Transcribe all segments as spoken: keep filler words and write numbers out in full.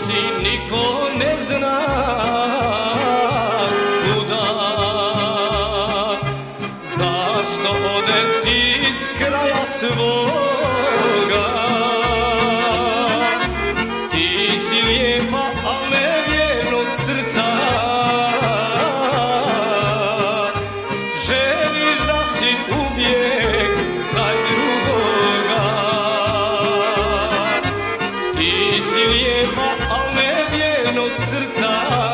si niko ne zna kuda. Zašto ode ti iz kraja svoga? Ti si lijepa, al nevjernog srca. Želiš da si uvijek kraj drugoga. Ti si lijepa, al nevjernog srca.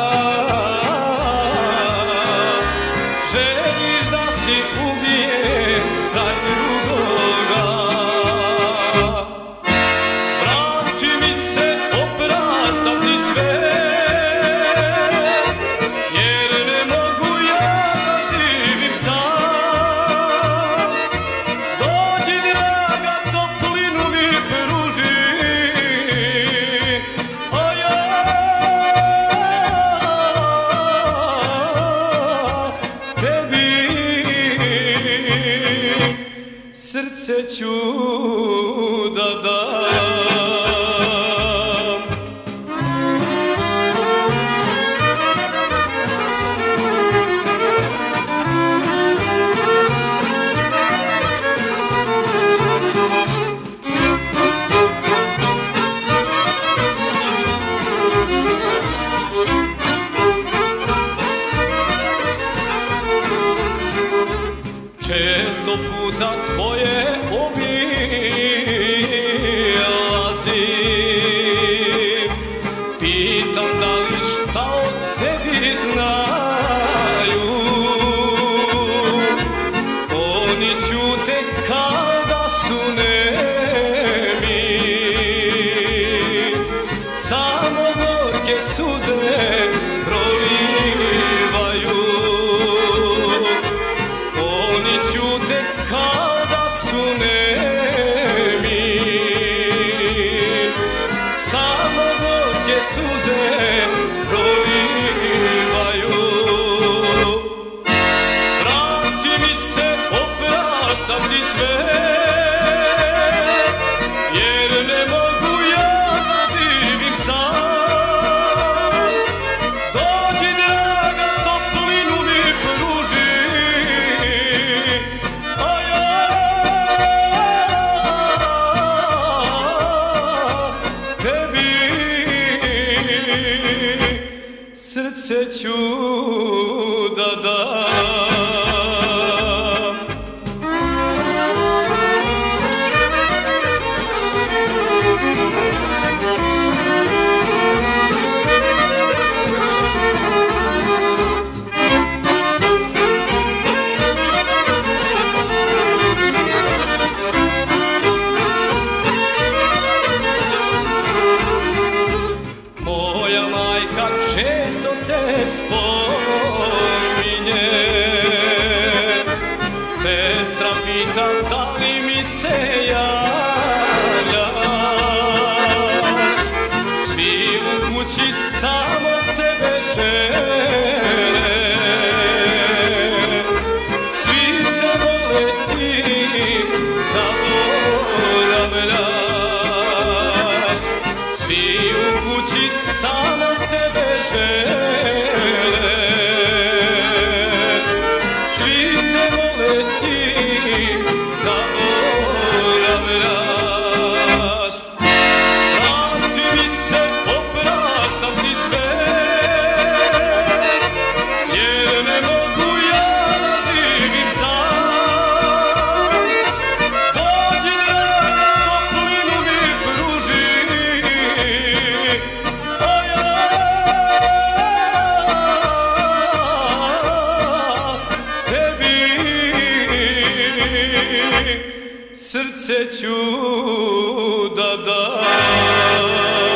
Želiš da si uvijek kraj drugoga. Vrati mi se, opraštam ti sve, jer ne mogu ja da živim sam. Dođi draga, toplinu mi pruži, a ja tebi srce ću da dam. Često puta tvoje obilazim, pitam da li šta o tebi znaju. Oni ćute kao da su nemi, samo gorke suze prolivaju. Oni ćute kao da su nemi, samo gorke suze prolivaju. Vrati mi se, opraštam ti sve, jer ne mogu ja da živim sam. Dođi draga, toplinu mi pruži, a ja tebi srce ću da dam. Moja majka često te spominje, sestra pita da li mi se javljaš. Svi u kući samo tebe žele, svi te vole, ti zaboravljaš. Svi u kući samo tebe žele, svi te vole, ti zaboravljaš. Vrati mi se, opraštam ti sve, jer ne mogu ja da živim sam. Dođi draga, toplinu mi pruži, a ja tebi srce ću da dam.